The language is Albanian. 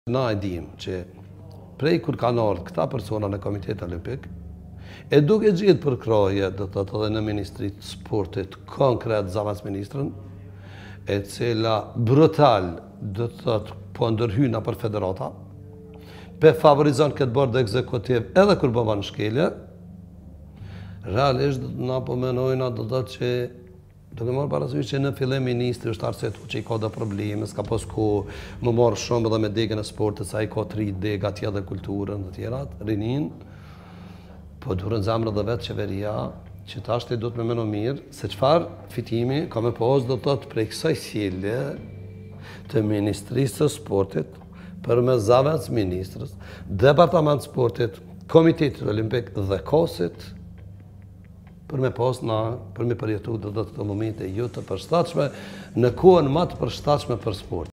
Na e dim që prej kur kanë ardhur këta persona në Komitetin Olimpik, e duke gjetë përkraje, do të thotë edhe në Ministrinë të Sportit, konkret zavac ministrën, e cila brutal, do të thotë, po ndërhyn për federata, pe favorizon këtë bord ekzekutiv edhe kur bëvan shkelje, realisht na po menojna do të thotë që duke marrë parasysh që në fillim ministri është arsyetuar që i ka do probleme, s'ka pas ku më marrë shumë edhe me degën e sportit, sa i ka 3 degë atje dhe kulturën dhe tjerat, rinin, po durën zemrë dhe vetë qeveria, që tash të do të me meno mirë, se qëfar fitimi ka me pas do të thotë prej kësaj sjellje të Ministrisë të Sportit, për me zavac ministrës, Departament Sportit, Komitetit Olimpik dhe KOS-it, për me pas për me përjetu do të momente jo të përshtatshme, në kohën më të përshtatshme për sport.